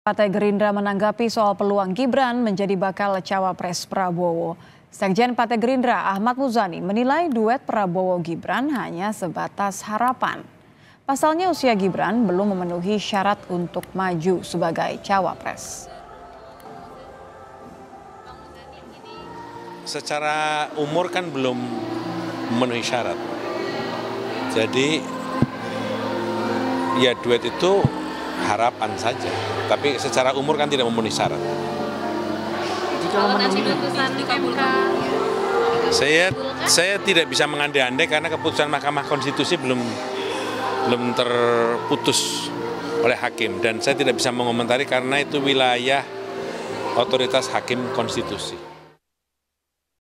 Partai Gerindra menanggapi soal peluang Gibran menjadi bakal cawapres Prabowo. Sekjen Partai Gerindra Ahmad Muzani menilai duet Prabowo-Gibran hanya sebatas harapan. Pasalnya usia Gibran belum memenuhi syarat untuk maju sebagai cawapres. Secara umur kan belum memenuhi syarat. Jadi ya duet itu harapan saja, tapi secara umur kan tidak memenuhi syarat. Kalau nanti keputusan dikabulkan, Saya tidak bisa mengandai-andai karena keputusan Mahkamah Konstitusi belum terputus oleh hakim dan saya tidak bisa mengomentari karena itu wilayah otoritas hakim konstitusi.